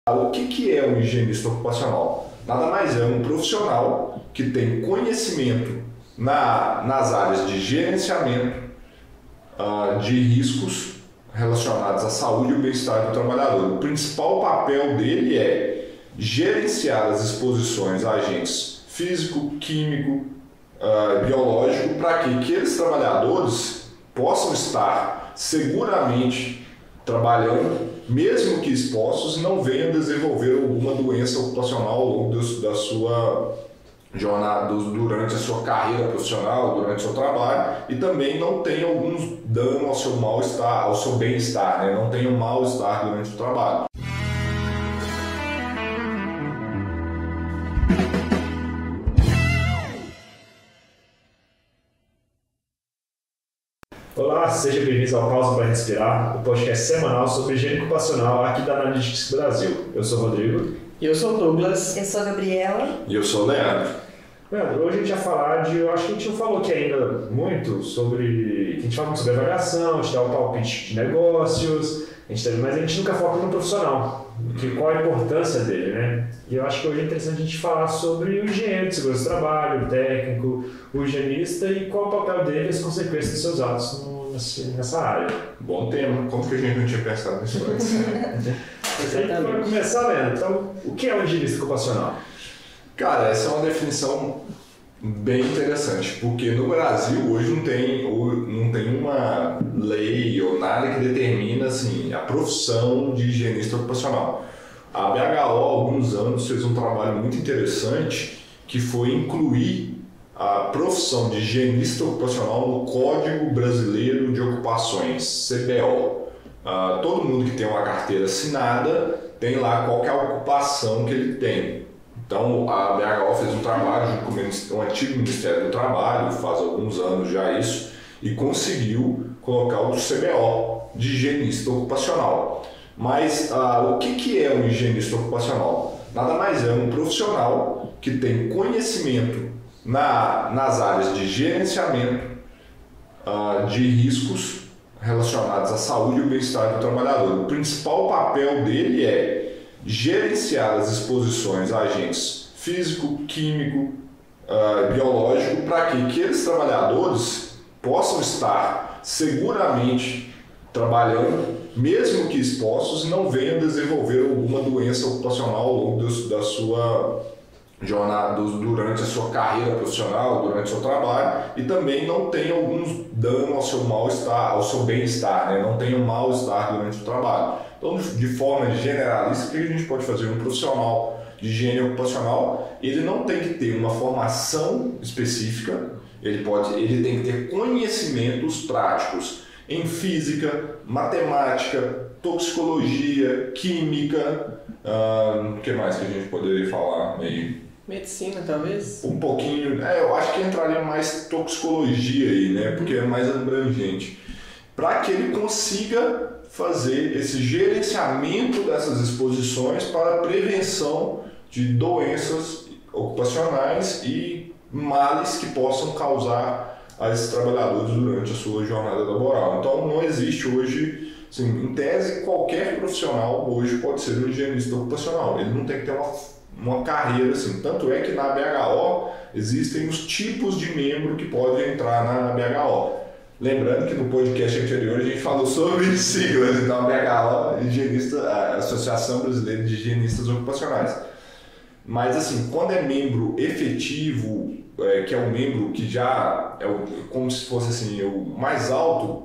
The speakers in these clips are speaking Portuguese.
O que é um higienista ocupacional? Nada mais é um profissional que tem conhecimento nas áreas de gerenciamento de riscos relacionados à saúde e ao bem-estar do trabalhador. O principal papel dele é gerenciar as exposições a agentes físico, químico, biológico, para que aqueles trabalhadores possam estar seguramente trabalhando, mesmo que expostos, e não venham desenvolver alguma doença ocupacional ao longo da sua jornada, durante a sua carreira profissional, durante o seu trabalho, e também não tenha algum dano ao seu mal-estar, ao seu bem-estar, né? Não tenha um mal-estar durante o trabalho. Olá, sejam bem-vindos ao Pausa para Respirar, o podcast semanal sobre higiene ocupacional aqui da Analytics Brasil. Eu sou o Rodrigo. E eu sou o Douglas. Eu sou a Gabriela. E eu sou o Leandro. Leandro, hoje a gente vai falar de... Eu acho que a gente não falou aqui ainda muito sobre... A gente fala muito sobre avaliação, a gente dá o palpite de negócios, mas a gente nunca foca no profissional, qual a importância dele, né? E eu acho que hoje é interessante a gente falar sobre o engenheiro de segurança do trabalho, o técnico, o higienista e qual o papel dele e as consequências dos seus atos nessa área. Bom tema, como que a gente não tinha pensado nisso antes? Para começar, Leandro, então, o que é um higienista ocupacional? Cara, essa é uma definição bem interessante, porque no Brasil hoje não tem uma lei ou nada que determina assim, a profissão de higienista ocupacional. A BHO, há alguns anos, fez um trabalho muito interessante que foi incluir a profissão de higienista ocupacional no Código Brasileiro de Ocupações, CBO. Todo mundo que tem uma carteira assinada tem lá qual que é a ocupação que ele tem. Então, a BHO fez um trabalho junto com o antigo Ministério do Trabalho, faz alguns anos já isso, e conseguiu colocar o CBO de higienista ocupacional. Mas o que é um higienista ocupacional? Nada mais é um profissional que tem conhecimento nas áreas de gerenciamento de riscos relacionados à saúde e ao bem-estar do trabalhador. O principal papel dele é gerenciar as exposições a agentes físico, químico, biológico, para que aqueles trabalhadores possam estar seguramente trabalhando, mesmo que expostos, e não venham desenvolver alguma doença ocupacional ao longo da sua jornada, durante a sua carreira profissional, durante o seu trabalho, e também não tenha algum dano ao seu mal-estar, ao seu bem-estar, né? Não tenha um mal-estar durante o trabalho. Então, de forma generalista, o que a gente pode fazer? Um profissional de higiene ocupacional, ele não tem que ter uma formação específica, ele tem que ter conhecimentos práticos em física, matemática, toxicologia, química, o que mais que a gente poderia falar aí? Medicina, talvez? Um pouquinho, eu acho que entraria mais toxicologia aí, né? Porque é mais abrangente. Para que ele consiga fazer esse gerenciamento dessas exposições para a prevenção de doenças ocupacionais e males que possam causar a esses trabalhadores durante a sua jornada laboral. Então não existe hoje, assim, em tese, qualquer profissional hoje pode ser um higienista ocupacional. Ele não tem que ter uma carreira assim. Tanto é que na BHO existem os tipos de membro que podem entrar na BHO. Lembrando que no podcast anterior a gente falou sobre siglas, então a BHO, a Associação Brasileira de Higienistas Ocupacionais. Mas assim, quando é membro efetivo, que é um membro que já é como se fosse assim, o mais alto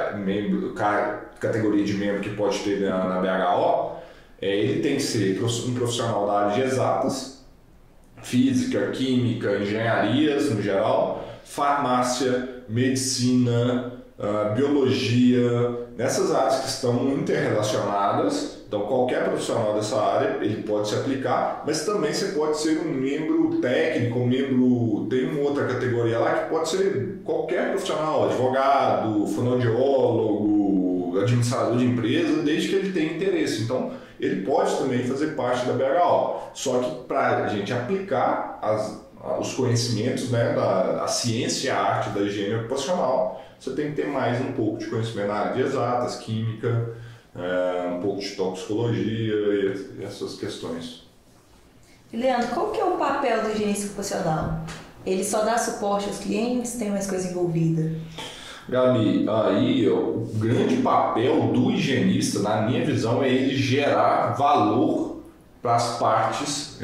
categoria de membro que pode ter na BHO, ele tem que ser um profissional da área de exatas, física, química, engenharias no geral, farmácia, medicina, biologia, nessas áreas que estão interrelacionadas. Então qualquer profissional dessa área ele pode se aplicar, mas também você pode ser um membro técnico, tem uma outra categoria lá que pode ser qualquer profissional, advogado, fonoaudiólogo, administrador de empresa, desde que ele tenha interesse. Então ele pode também fazer parte da BHO, só que para a gente aplicar os conhecimentos, né, da ciência e a arte da higiene ocupacional, você tem que ter mais um pouco de conhecimento na área de exatas, química, um pouco de toxicologia e essas questões. Leandro, qual que é o papel do higienista ocupacional? Ele só dá suporte aos clientes, tem mais coisa envolvida? Gabi, aí o grande papel do higienista, na minha visão, é ele gerar valor para as partes.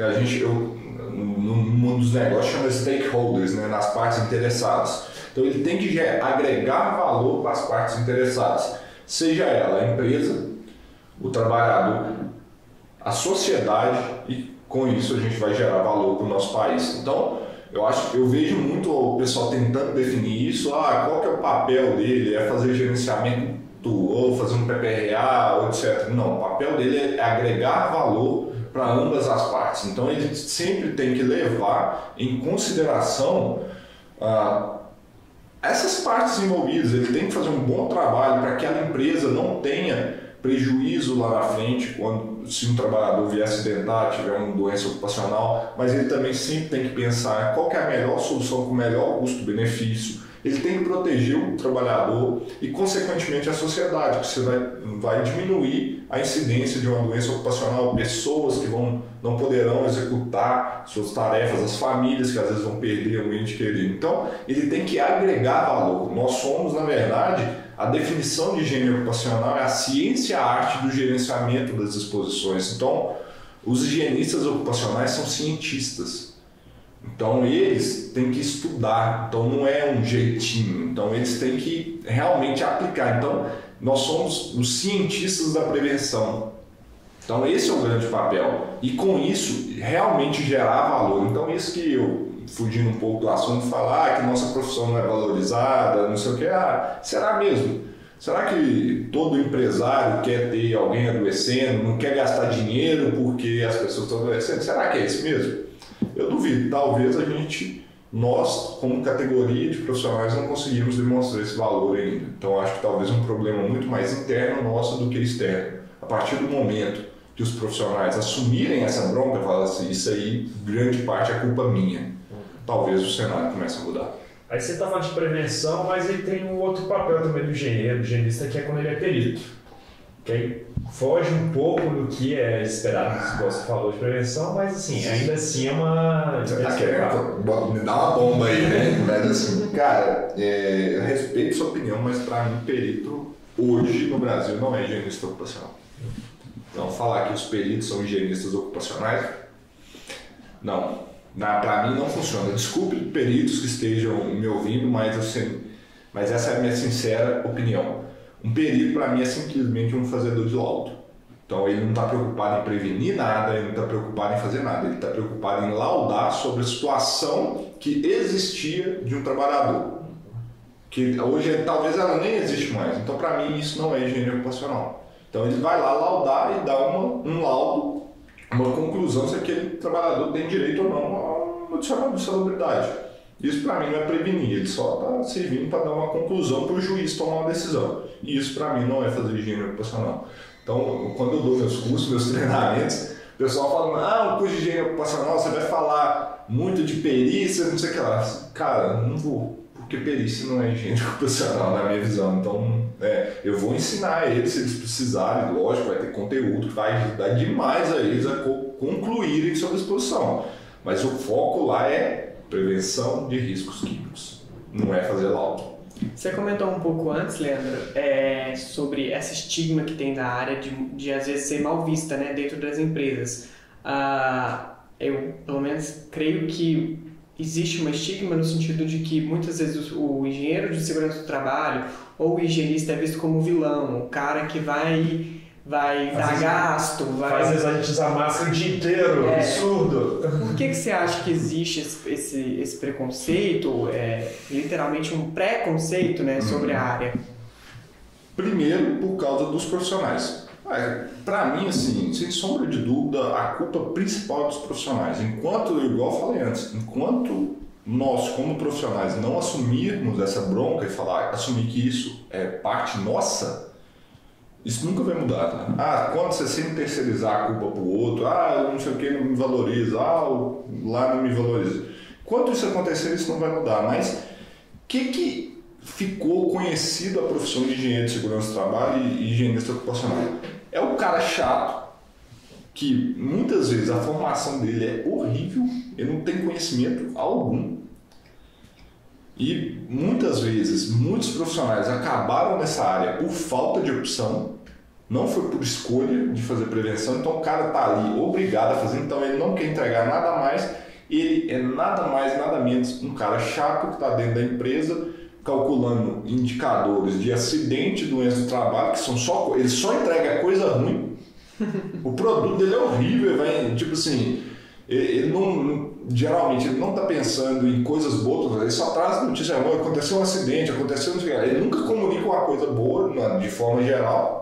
Um dos negócios chama stakeholders, né, nas partes interessadas. Então ele tem que agregar valor para as partes interessadas, seja ela a empresa, o trabalhador, a sociedade, e com isso a gente vai gerar valor para o nosso país. Então eu vejo muito o pessoal tentando definir isso. Qual que é o papel dele? É fazer gerenciamento ou fazer um PPRA, ou etc. Não, o papel dele é agregar valor para ambas as partes. Então ele sempre tem que levar em consideração essas partes envolvidas. Ele tem que fazer um bom trabalho para que aquela empresa não tenha prejuízo lá na frente, se um trabalhador vier acidentar, tiver uma doença ocupacional, mas ele também sempre tem que pensar qual que é a melhor solução com o melhor custo-benefício. Ele tem que proteger o trabalhador e, consequentemente, a sociedade, que você vai diminuir a incidência de uma doença ocupacional, pessoas que não poderão executar suas tarefas, as famílias que às vezes vão perder um ente querido. Então, ele tem que agregar valor. Nós somos, na verdade, a definição de higiene ocupacional é a ciência e a arte do gerenciamento das exposições. Então, os higienistas ocupacionais são cientistas. Então, eles têm que estudar. Então, não é um jeitinho. Então, eles têm que realmente aplicar. Então, nós somos os cientistas da prevenção. Então, esse é o grande papel. E, com isso, realmente gerar valor. Então, isso que eu, fugindo um pouco do assunto, falar que nossa profissão não é valorizada, não sei o que. Será mesmo? Será que todo empresário quer ter alguém adoecendo, não quer gastar dinheiro porque as pessoas estão adoecendo? Será que é isso mesmo? Eu duvido. Talvez nós, como categoria de profissionais, não conseguimos demonstrar esse valor ainda. Então, acho que talvez um problema muito mais interno nosso do que externo. A partir do momento que os profissionais assumirem essa bronca, falar assim, isso aí, grande parte é culpa minha. Talvez o cenário comece a mudar. Aí você está falando de prevenção, mas ele tem um outro papel também do engenheiro, do higienista, que é quando ele é perito. Que aí foge um pouco do que é esperado, como você falou, de prevenção, mas assim, ainda assim é uma... Você tá querendo me dar uma bomba aí, né? Mas assim, cara, eu respeito sua opinião, mas para mim, perito hoje no Brasil não é higienista ocupacional. Então, falar que os peritos são higienistas ocupacionais, não. Para mim não funciona. Desculpe peritos que estejam me ouvindo, mas essa é a minha sincera opinião. Um perito para mim é simplesmente um fazedor de laudo. Então ele não está preocupado em prevenir nada, ele não está preocupado em fazer nada, ele está preocupado em laudar sobre a situação que existia de um trabalhador. Que hoje talvez ela nem existe mais. Então para mim isso não é higiene ocupacional. Então ele vai lá laudar e dar um laudo, uma conclusão se aquele trabalhador tem direito ou não ao adicional de salubridade. Isso para mim não é prevenir, ele só está servindo para dar uma conclusão para o juiz tomar uma decisão. E isso para mim não é fazer higiene ocupacional. Então, quando eu dou meus cursos, meus treinamentos, o pessoal fala, o curso de higiene ocupacional você vai falar muito de perícia, não sei o que lá. Cara, não vou, porque perícia não é higiene ocupacional na minha visão. Então, eu vou ensinar eles se eles precisarem, lógico, vai ter conteúdo que vai ajudar demais a eles a concluírem sua exposição. Mas o foco lá é prevenção de riscos químicos, não é fazer laudo. Você comentou um pouco antes, Leandro, sobre esse estigma que tem da área de às vezes ser mal vista, né, dentro das empresas. Eu, pelo menos, creio que existe um estigma no sentido de que muitas vezes o engenheiro de segurança do trabalho ou o higienista é visto como vilão, o cara que vai dar gasto, Às vezes a gente usa máscara o dia inteiro, absurdo. Por que você acha que existe esse preconceito, literalmente um preconceito, né, sobre a área? Primeiro, por causa dos profissionais. Para mim, assim, sem sombra de dúvida, a culpa principal é dos profissionais. Igual eu falei antes, enquanto nós, como profissionais, não assumirmos essa bronca e assumir que isso é parte nossa, isso nunca vai mudar, tá? Quando você sempre terceirizar a culpa pro outro, não sei o que, não me valoriza, lá não me valoriza. Enquanto isso acontecer, isso não vai mudar. Mas o que ficou conhecido a profissão de engenheiro de segurança do trabalho e higienista ocupacional? É o cara chato, que muitas vezes a formação dele é horrível, ele não tem conhecimento algum. E muitas vezes, muitos profissionais acabaram nessa área por falta de opção, não foi por escolha de fazer prevenção, então o cara está ali obrigado a fazer, então ele não quer entregar nada mais, ele é nada mais, nada menos um cara chato que está dentro da empresa, calculando indicadores de acidente, doença do trabalho, que são só, ele só entrega coisa ruim, o produto dele é horrível, vai, tipo assim, ele não, geralmente ele não está pensando em coisas boas, ele só traz notícia, aconteceu um acidente, aconteceu um... Ele nunca comunica uma coisa boa, de forma geral.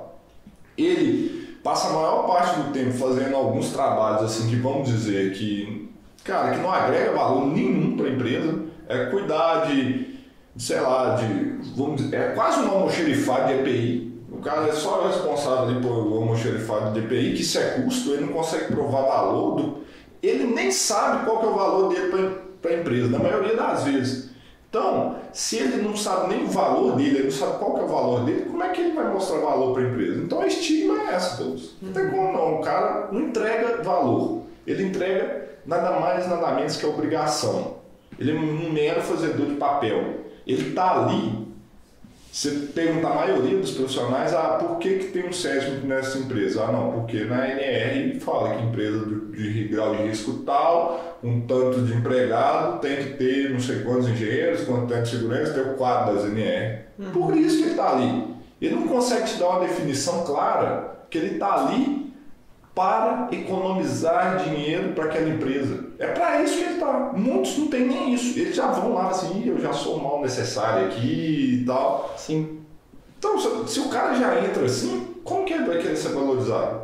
Ele passa a maior parte do tempo fazendo alguns trabalhos assim que vamos dizer que, cara, que não agrega valor nenhum para a empresa, é cuidar de, sei lá, vamos dizer, é quase um almoxerifado de EPI. O cara é só responsável ali por almoxerifado de EPI, que isso é custo, ele não consegue provar valor, ele nem sabe qual que é o valor dele para a empresa, na maioria das vezes. Então, se ele não sabe nem o valor dele, ele não sabe qual que é o valor dele, como é que ele vai mostrar valor para a empresa? Então a estigma é essa, todos. Não tem como não, o cara não entrega valor, ele entrega nada mais, nada menos que a obrigação. Ele é um mero fazedor de papel. Ele está ali, você pergunta a maioria dos profissionais, por que tem um SESMIC nessa empresa? Não, porque na NR fala que empresa de grau de risco tal, um tanto de empregado, tem que ter não sei quantos engenheiros, quanto tanto de segurança, tem o quadro das NR. Por isso que ele está ali. Ele não consegue te dar uma definição clara que ele está ali para economizar dinheiro para aquela empresa. É para isso que ele está. Muitos não tem nem isso. Eles já vão lá assim, eu já sou mal necessário aqui e tal. Sim. Então, se o cara já entra assim, como que ele vai querer ser valorizado?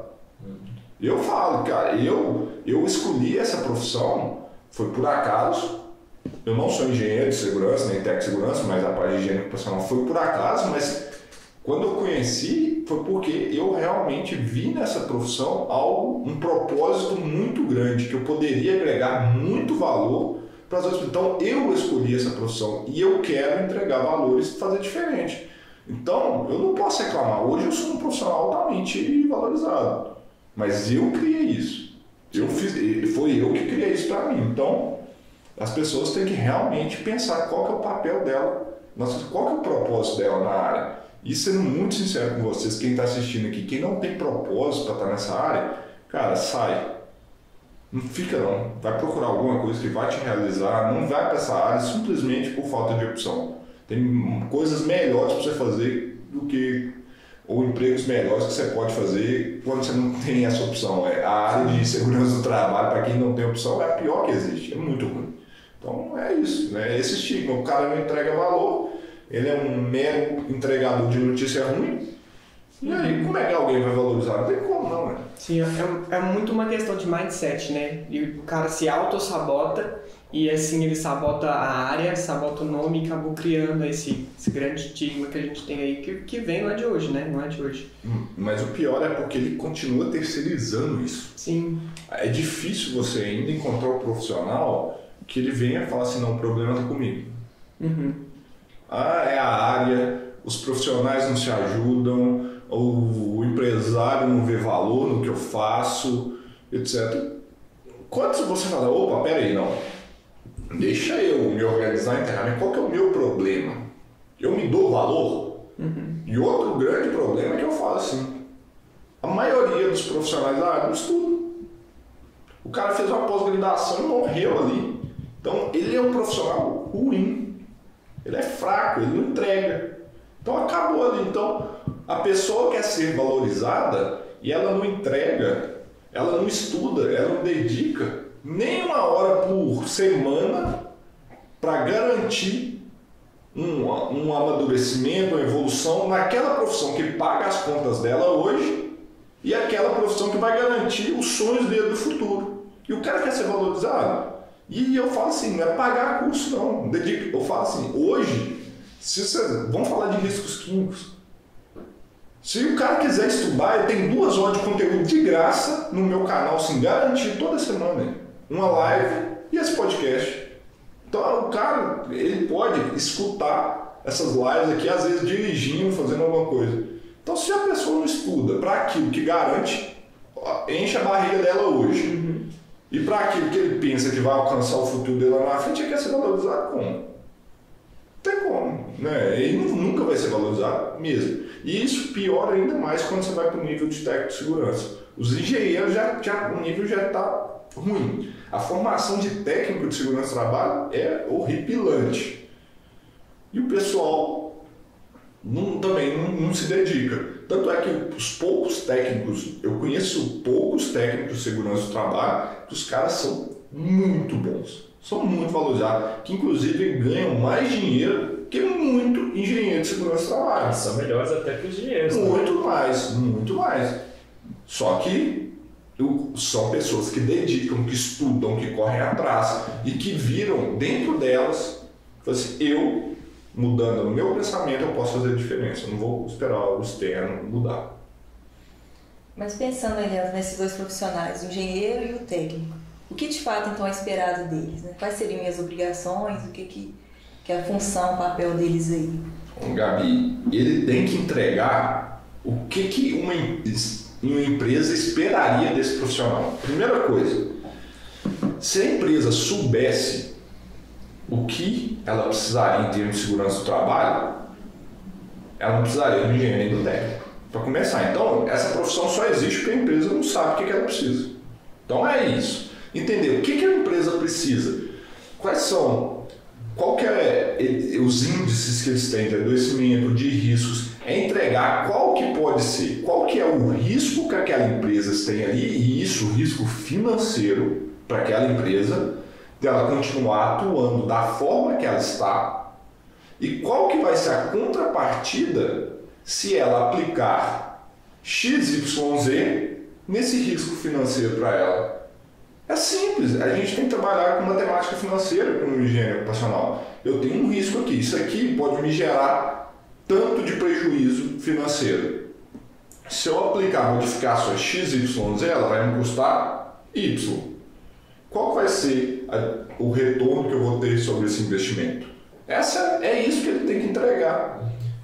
Eu falo, cara, eu escolhi essa profissão, foi por acaso. Eu não sou engenheiro de segurança, nem técnico de segurança, mas a parte de higiene ocupacional foi por acaso, mas quando eu conheci, foi porque eu realmente vi nessa profissão um propósito muito grande, que eu poderia agregar muito valor para as outras pessoas. Então, eu escolhi essa profissão e eu quero entregar valores e fazer diferente. Então, eu não posso reclamar. Hoje eu sou um profissional altamente valorizado, mas eu criei isso. Foi eu que criei isso para mim. Então, as pessoas têm que realmente pensar qual que é o papel dela, qual que é o propósito dela na área. E sendo muito sincero com vocês, quem está assistindo aqui, quem não tem propósito para estar nessa área, cara, sai. Não fica não. Vai procurar alguma coisa que vai te realizar, não vai para essa área simplesmente por falta de opção. Tem coisas melhores para você fazer do que, ou empregos melhores que você pode fazer quando você não tem essa opção. A área de segurança do trabalho, para quem não tem opção, é a pior que existe, é muito ruim. Então é isso, né? Esse estigma, o cara não entrega valor, ele é um mero entregador de notícia ruim. E aí, como é que alguém vai valorizar? Não tem como não, né? Sim, é muito uma questão de mindset, né? E o cara se auto-sabota e assim ele sabota a área, sabota o nome e acabou criando esse grande estigma que a gente tem aí, que vem lá de hoje, né? Não é de hoje. Mas o pior é porque ele continua terceirizando isso. Sim. É difícil você ainda encontrar um profissional que ele venha e fale assim, não, o problema está comigo. É a área, os profissionais não se ajudam, o empresário não vê valor no que eu faço, etc. Quando você fala, opa, peraí, não, deixa eu me organizar internamente, qual que é o meu problema? Eu me dou valor? E outro grande problema é que eu falo assim, a maioria dos profissionais da área não estudam. O cara fez uma pós-graduação e morreu ali. Então, ele é um profissional ruim. Ele é fraco, ele não entrega. Então, acabou ali. Então, a pessoa quer ser valorizada e ela não entrega, ela não estuda, ela não dedica nem uma hora por semana para garantir um amadurecimento, uma evolução naquela profissão que paga as contas dela hoje e aquela profissão que vai garantir os sonhos dele do futuro. E o cara quer ser valorizado. E eu falo assim, não é pagar curso não. Eu falo assim, hoje, vamos falar de riscos químicos. Se o cara quiser estudar, ele tem 2 horas de conteúdo de graça no meu canal, assim, garantido toda semana. Uma live e esse podcast. Então o cara, ele pode escutar essas lives aqui, às vezes dirigindo, fazendo alguma coisa. Então, se a pessoa não estuda para aquilo que garante, enche a barriga dela hoje, e para aquilo que ele pensa que vai alcançar o futuro dele lá na frente, ele quer ser valorizado como? Não tem como, né? Ele nunca vai ser valorizado mesmo. E isso piora ainda mais quando você vai para o nível de técnico de segurança. Os engenheiros, o nível já está ruim. A formação de técnico de segurança do trabalho é horripilante. E o pessoal também não se dedica. Tanto é que os poucos técnicos, eu conheço poucos técnicos de segurança do trabalho, que os caras são muito bons, são muito valorizados, que inclusive ganham mais dinheiro que muito engenheiro de segurança do trabalho. São melhores até que os engenheiros. Muito mais, muito mais. Só que são pessoas que dedicam, que estudam, que correm atrás e que viram dentro delas, assim, eu, mudando no meu pensamento, eu posso fazer a diferença. Eu não vou esperar o externo mudar. Mas pensando, Elias, nesses dois profissionais, o engenheiro e o técnico, o que de fato então é esperado deles? Né? Quais seriam as obrigações? O que é a função, o papel deles aí? Bom, Gabi, ele tem que entregar o que uma empresa esperaria desse profissional. Primeira coisa, se a empresa soubesse o que ela precisaria em termos de segurança do trabalho, ela não precisaria do engenheiro nem do técnico. Para começar, então, essa profissão só existe porque a empresa não sabe o que ela precisa. Então é isso. Entender o que a empresa precisa, qual que é os índices que eles têm de adoecimento, de riscos, é entregar qual que pode ser, qual que é o risco que aquela empresa tem ali, e isso, o risco financeiro para aquela empresa, dela continuar atuando da forma que ela está, e qual que vai ser a contrapartida se ela aplicar XYZ nesse risco financeiro para ela. É simples, a gente tem que trabalhar com matemática financeira como engenheiro ocupacional. Eu tenho um risco aqui, isso aqui pode me gerar tanto de prejuízo financeiro. Se eu aplicar modificações XYZ, ela vai me custar Y. Qual vai ser o retorno que eu vou ter sobre esse investimento? É isso que ele tem que entregar.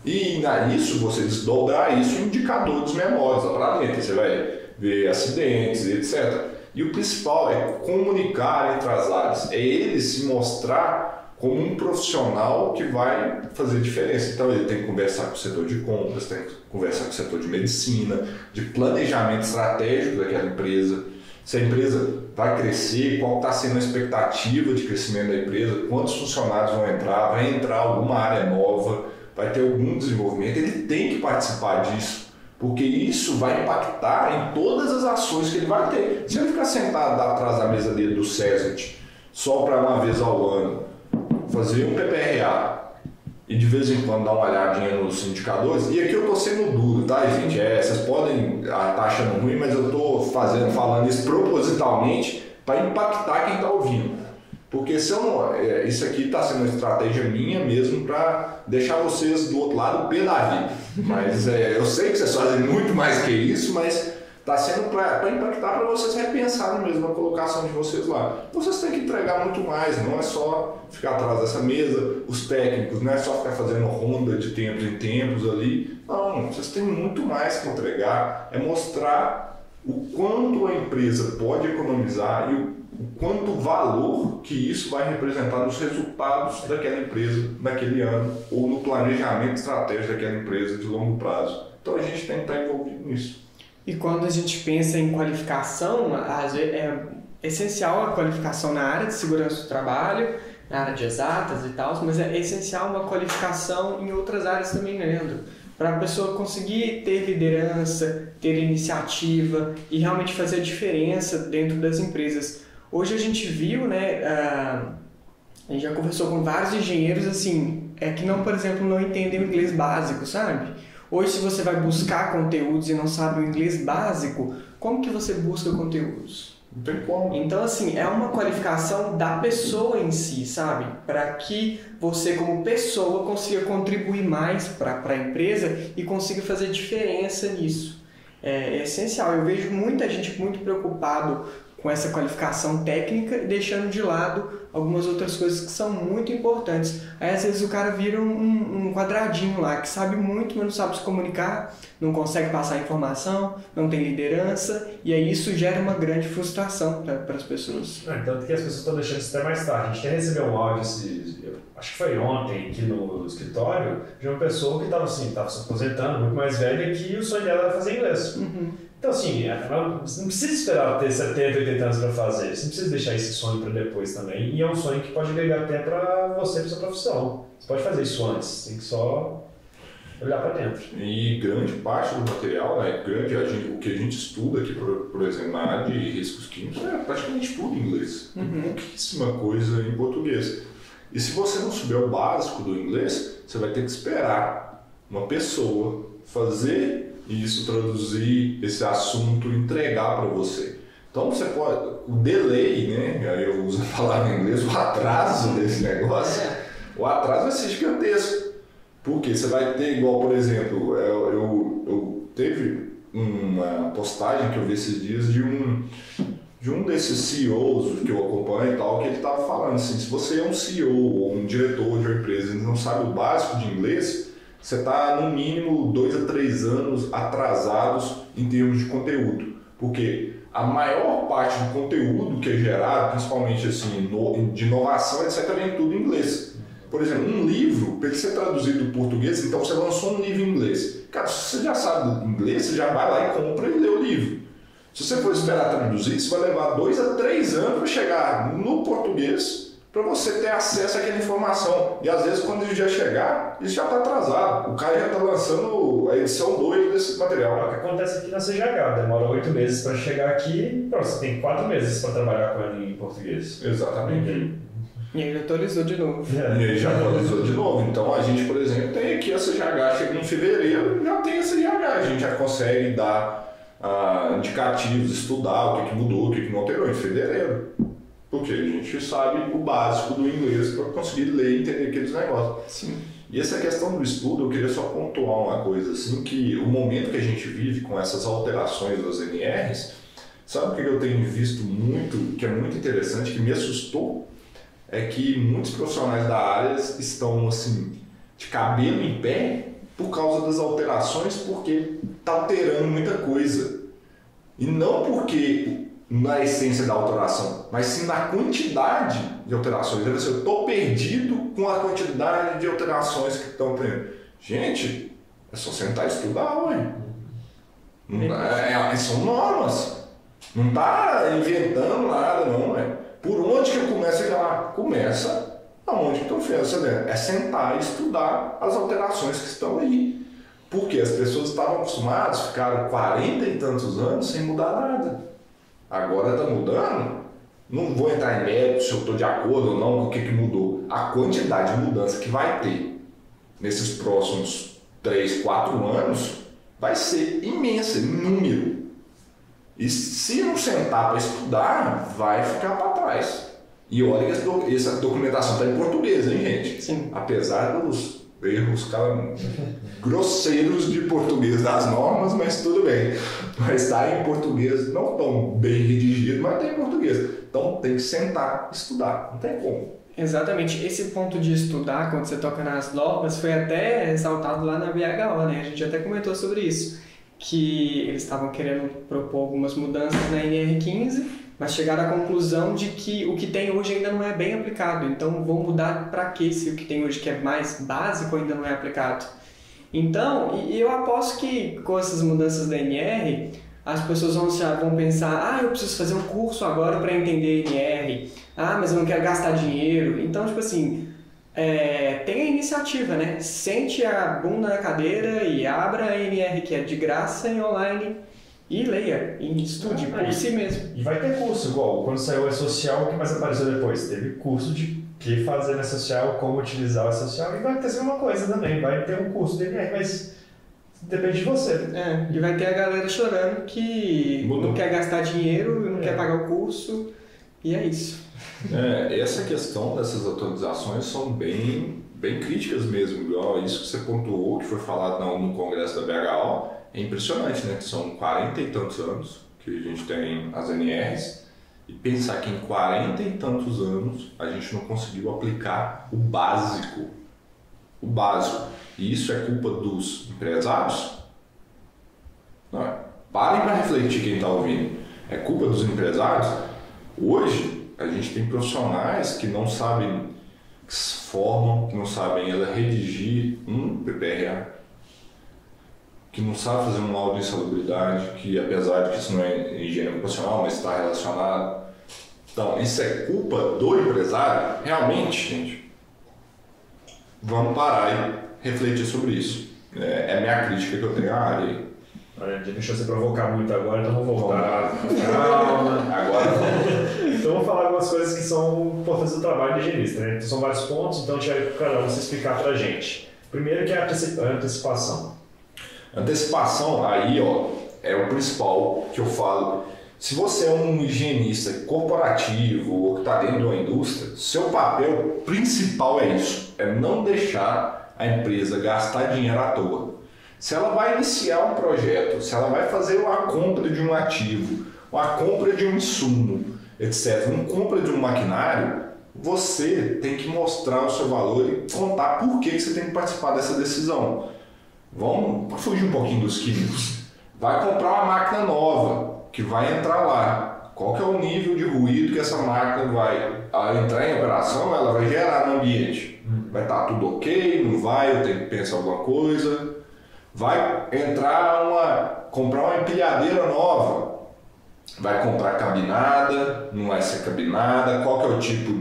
E nisso você desdobrar isso em indicadores menores lá para dentro. Você vai ver acidentes, etc. E o principal é comunicar entre as áreas. É ele se mostrar como um profissional que vai fazer diferença. Então ele tem que conversar com o setor de compras, tem que conversar com o setor de medicina, de planejamento estratégico daquela empresa. Se a empresa vai crescer, qual está sendo a expectativa de crescimento da empresa, quantos funcionários vão entrar, vai entrar alguma área nova, vai ter algum desenvolvimento, ele tem que participar disso, porque isso vai impactar em todas as ações que ele vai ter. Se ele ficar sentado atrás da mesa dele do SESNET, só para uma vez ao ano, fazer um PPRA e de vez em quando dar uma olhadinha nos indicadores, e aqui eu estou sendo duro, tá, gente? Vocês podem estar achando ruim, mas eu estou falando isso propositalmente para impactar quem está ouvindo. Porque se eu não, isso aqui está sendo uma estratégia minha mesmo para deixar vocês do outro lado pé da vida. Mas eu sei que vocês fazem muito mais que isso, mas está sendo para impactar, para vocês repensarem mesmo a colocação de vocês lá. Vocês têm que entregar muito mais, não é só ficar atrás dessa mesa, os técnicos, não é só ficar fazendo ronda de tempos em tempos ali. Não, vocês têm muito mais que entregar, é mostrar o quanto a empresa pode economizar e o quanto valor que isso vai representar nos resultados daquela empresa naquele ano ou no planejamento estratégico daquela empresa de longo prazo. Então a gente tem que estar envolvido nisso. E quando a gente pensa em qualificação, é essencial a qualificação na área de segurança do trabalho, na área de exatas e tal, mas é essencial uma qualificação em outras áreas também, né, Leandro? Para a pessoa conseguir ter liderança, ter iniciativa e realmente fazer a diferença dentro das empresas. Hoje a gente viu, né, a gente já conversou com vários engenheiros assim, que não, por exemplo, não entendem o inglês básico, sabe? Hoje, se você vai buscar conteúdos e não sabe o inglês básico, como que você busca conteúdos? Não tem como. Então, assim, é uma qualificação da pessoa em si, sabe? Para que você, como pessoa, consiga contribuir mais para a empresa e consiga fazer diferença nisso. É essencial. Eu vejo muita gente muito preocupado com essa qualificação técnica e deixando de lado algumas outras coisas que são muito importantes. Aí às vezes o cara vira um quadradinho lá, que sabe muito, mas não sabe se comunicar, não consegue passar informação, não tem liderança, e aí isso gera uma grande frustração para as pessoas. Tanto que as pessoas estão deixando isso até mais tarde. A gente até recebeu um áudio, acho que foi ontem, aqui no escritório, de uma pessoa que estava se aposentando, muito mais velha, que o sonho dela era fazer inglês. Então, assim, você não precisa esperar ter 70, 80 anos para fazer, você não precisa deixar esse sonho para depois também. E é um sonho que pode agregar até para você, para sua profissão. Você pode fazer isso antes, tem que só olhar para dentro. E grande parte do material, né, o que a gente estuda aqui, por exemplo, na área de riscos químicos, é praticamente tudo em inglês. Pouquíssima coisa em português. E se você não souber o básico do inglês, você vai ter que esperar uma pessoa fazer isso, traduzir esse assunto, entregar para você. Então você pode, o delay, né? Aí eu uso a palavra em inglês, o atraso desse negócio, o atraso vai ser gigantesco. Porque você vai ter, igual, por exemplo, eu teve uma postagem que eu vi esses dias de um desses CEOs que eu acompanho e tal, que ele estava falando assim, se você é um CEO ou um diretor de uma empresa e não sabe o básico de inglês, você está no mínimo 2 a 3 anos atrasados em termos de conteúdo. Porque a maior parte do conteúdo que é gerado, principalmente assim, de inovação, etc., vem tudo em inglês. Por exemplo, um livro, para ele ser traduzido do português, então você lançou um livro em inglês. Cara, se você já sabe inglês, você já vai lá e compra e lê o livro. Se você for esperar traduzir, isso vai levar 2 a 3 anos para chegar no português, para você ter acesso àquela informação. E às vezes, quando ele já chegar, isso já está atrasado. O cara já está lançando a edição 2 desse material. É o que acontece aqui na CGH. Demora 8 meses para chegar aqui, você tem 4 meses para trabalhar com ele em português. Exatamente. E ele atualizou de novo. E ele já atualizou de novo. Então a gente, por exemplo, tem aqui a CGH, chega em fevereiro, já tem a CGH. A gente já consegue dar indicativos, estudar o que mudou, o que não alterou em fevereiro. Porque a gente sabe o básico do inglês para conseguir ler e entender aqueles negócios. Sim. E essa questão do estudo, eu queria só pontuar uma coisa, assim, que o momento que a gente vive com essas alterações das NRs, sabe o que eu tenho visto muito, que é muito interessante, que me assustou? É que muitos profissionais da área estão, assim, de cabelo em pé por causa das alterações, porque está alterando muita coisa. E não porque na essência da alteração, mas sim na quantidade de alterações. Deve ser, eu estou perdido com a quantidade de alterações que estão tendo. Gente, é só sentar e estudar, ué. São normas. Não está inventando nada, não, ué. Por onde que eu começo a falar? Começa aonde que estou fazendo. É sentar e estudar as alterações que estão aí. Porque as pessoas estavam acostumadas, ficaram 40 e tantos anos sem mudar nada. Agora está mudando. Não vou entrar em mérito se eu estou de acordo ou não com o que mudou. A quantidade de mudança que vai ter nesses próximos 3, 4 anos vai ser imensa, em número. E se não sentar para estudar, vai ficar para trás. E olha que essa documentação está em português, hein, gente? Sim. Apesar dos erros grosseiros de português das normas, mas tudo bem. Mas está em português, não tão bem redigido, mas tem em português. Então tem que sentar e estudar, não tem como. Exatamente. Esse ponto de estudar, quando você toca nas normas, foi até ressaltado lá na BHO, né? A gente até comentou sobre isso, que eles estavam querendo propor algumas mudanças na NR15, mas chegaram à conclusão de que o que tem hoje ainda não é bem aplicado. Então, vão mudar para quê se o que tem hoje, que é mais básico, ainda não é aplicado? Então, eu aposto que com essas mudanças da NR, as pessoas vão pensar, eu preciso fazer um curso agora para entender NR, mas eu não quero gastar dinheiro. Então, tipo assim, tem a iniciativa, né? Sente a bunda na cadeira e abra a NR, que é de graça em online, e leia, e estude por si mesmo. E vai ter curso, igual quando saiu o E-Social, o que mais apareceu depois? Teve curso de que fazer no E-Social, como utilizar o E-Social, e vai ter uma coisa também, vai ter um curso de NR, mas depende de você. E vai ter a galera chorando que não quer gastar dinheiro, não quer pagar o curso, e é isso. Essa questão dessas atualizações são bem críticas mesmo, igual isso que você pontuou, que foi falado no congresso da BHO, é impressionante, né? São 40 e tantos anos que a gente tem as NRs e pensar que em 40 e tantos anos a gente não conseguiu aplicar o básico. O básico. E isso é culpa dos empresários? Não é. Parem para refletir quem está ouvindo. É culpa dos empresários? Hoje a gente tem profissionais que não sabem, que se formam, que não sabem redigir um PPRA, que não sabe fazer um laudo de insalubridade, que apesar de que isso não é higiene ocupacional, mas está relacionado. Então, isso é culpa do empresário? Realmente, gente, vamos parar e refletir sobre isso. É a minha crítica que eu tenho à área aí. Olha, deixa você provocar muito agora, então vou voltar. Calma. Agora Então vou falar algumas coisas que são importantes do trabalho de higienista, né? Então, são vários pontos, então a gente vai cada um se explicar pra gente. Primeiro que é a antecipação. Antecipação, aí ó, é o principal que eu falo. Se você é um higienista corporativo ou que está dentro de uma indústria, seu papel principal é isso, é não deixar a empresa gastar dinheiro à toa. Se ela vai iniciar um projeto, se ela vai fazer uma compra de um ativo, uma compra de um insumo, etc., uma compra de um maquinário, você tem que mostrar o seu valor e contar por que você tem que participar dessa decisão. Vamos fugir um pouquinho dos químicos. Vai comprar uma máquina nova que vai entrar lá. Qual que é o nível de ruído que essa máquina vai, ao entrar em operação, ela vai gerar no ambiente? Vai estar tudo ok? Não vai? Eu tenho que pensar alguma coisa? Vai comprar uma empilhadeira nova. Vai comprar cabinada? Não vai ser cabinada? Qual que é o tipo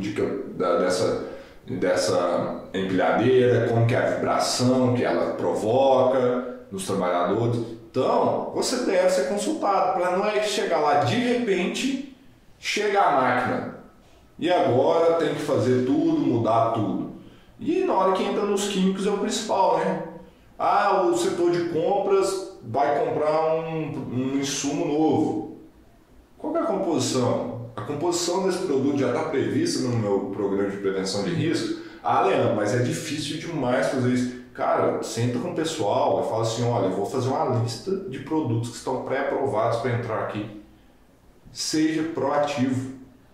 dessa empilhadeira? Como que é a vibração que ela provoca nos trabalhadores? Então, você deve ser consultado para não é chegar lá de repente, chega a máquina e agora tem que fazer tudo, mudar tudo. E na hora que entra nos químicos é o principal, né? Ah, o setor de compras vai comprar um insumo novo. Qual é a composição? A composição desse produto já está prevista no meu programa de prevenção de risco? Ah, Leandro, mas é difícil demais fazer isso. Cara, senta com o pessoal e fala assim, olha, eu vou fazer uma lista de produtos que estão pré-aprovados para entrar aqui. Seja proativo.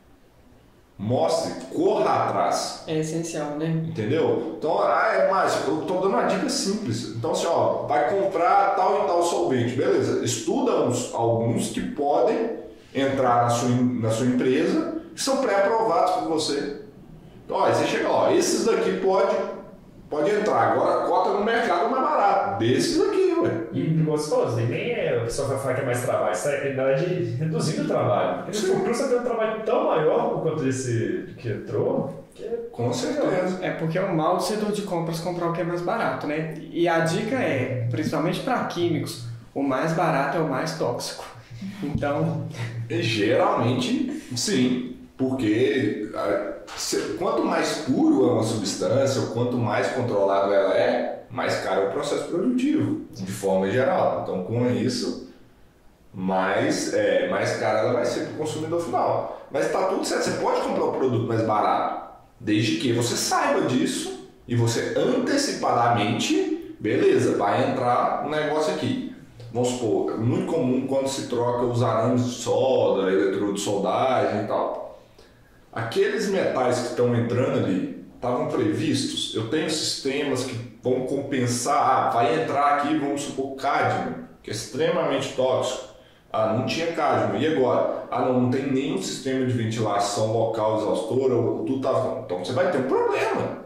Mostre, corra atrás. É essencial, né? Entendeu? Então, mas eu estou dando uma dica simples. Então, assim, vai comprar tal e tal solvente. Beleza, estuda alguns que podem entrar na sua empresa que são pré-aprovados por você. Então, aí você chega lá, esses daqui pode entrar. Agora a cota no mercado é mais barato. Desses aqui, ué. E como você falou, nem é o pessoal vai falar que é mais trabalho, isso é na verdade reduzindo o trabalho. Porque no futuro você tem um trabalho tão maior por conta desse que entrou. Com certeza. É porque é um mal do setor de compras comprar o que é mais barato, né? E a dica é, principalmente para químicos, o mais barato é o mais tóxico. Então... Geralmente, sim. Porque quanto mais puro é uma substância, ou quanto mais controlado ela é, mais caro é o processo produtivo, de forma geral. Então, com isso, mais cara ela vai ser para o consumidor final. Mas está tudo certo, você pode comprar o produto mais barato, desde que você saiba disso e você antecipadamente, beleza, vai entrar um negócio aqui. Vamos supor, é muito comum quando se troca os arames de solda, eletrodo de soldagem e tal. Aqueles metais que estão entrando ali estavam previstos. Eu tenho sistemas que vão compensar. Vai entrar aqui, vamos supor, cádmio, que é extremamente tóxico. Não tinha cádmio. E agora? Não tem nenhum sistema de ventilação local exaustora. Tudo tá... Então você vai ter um problema.